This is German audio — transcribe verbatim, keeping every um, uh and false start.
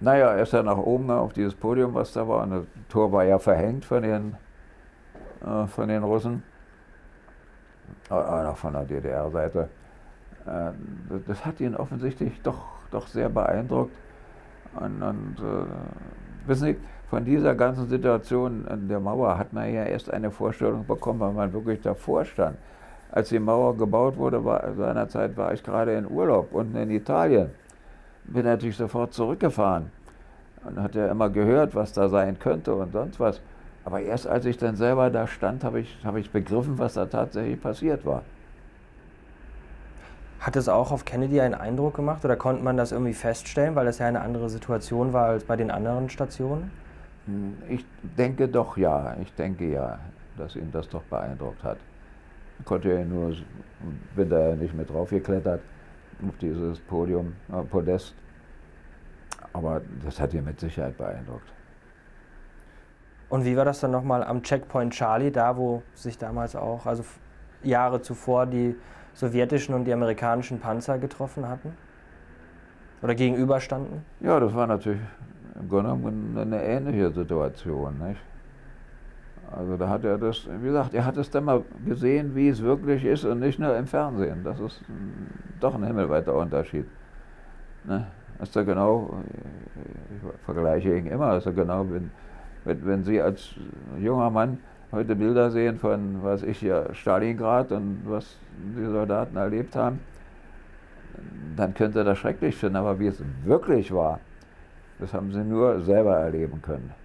Naja, er ist dann nach oben auf dieses Podium, was da war. Und das Tor war ja verhängt von den, äh, von den Russen, äh, auch von der D D R-Seite. Äh, das, das hat ihn offensichtlich doch, doch sehr beeindruckt. Und, und äh, wissen Sie, von dieser ganzen Situation an der Mauer hat man ja erst eine Vorstellung bekommen, weil man wirklich davor stand. Als die Mauer gebaut wurde, war, seinerzeit war ich gerade in Urlaub unten in Italien. Bin natürlich sofort zurückgefahren und hatte ja immer gehört, was da sein könnte und sonst was. Aber erst als ich dann selber da stand, habe ich, hab ich begriffen, was da tatsächlich passiert war. Hat es auch auf Kennedy einen Eindruck gemacht oder konnte man das irgendwie feststellen, weil das ja eine andere Situation war als bei den anderen Stationen? Ich denke doch ja, ich denke ja, dass ihn das doch beeindruckt hat. Ich konnte ja nur, bin da ja nicht mit drauf geklettert auf dieses Podium, äh, Podest, aber das hat ihn mit Sicherheit beeindruckt. Und wie war das dann nochmal am Checkpoint Charlie, da wo sich damals auch, also Jahre zuvor, die sowjetischen und die amerikanischen Panzer getroffen hatten? Oder gegenüberstanden? Ja, das war natürlich im Grunde genommen eine ähnliche Situation, nicht? Also da hat er das, wie gesagt, er hat es dann mal gesehen, wie es wirklich ist und nicht nur im Fernsehen. Das ist doch ein himmelweiter Unterschied. Ne? Ist ja genau, ich vergleiche ihn immer, ist ja genau, wenn, wenn, wenn Sie als junger Mann heute Bilder sehen von, was ich hier, Stalingrad und was die Soldaten erlebt haben, dann könnte das schrecklich finden, aber wie es wirklich war, das haben Sie nur selber erleben können.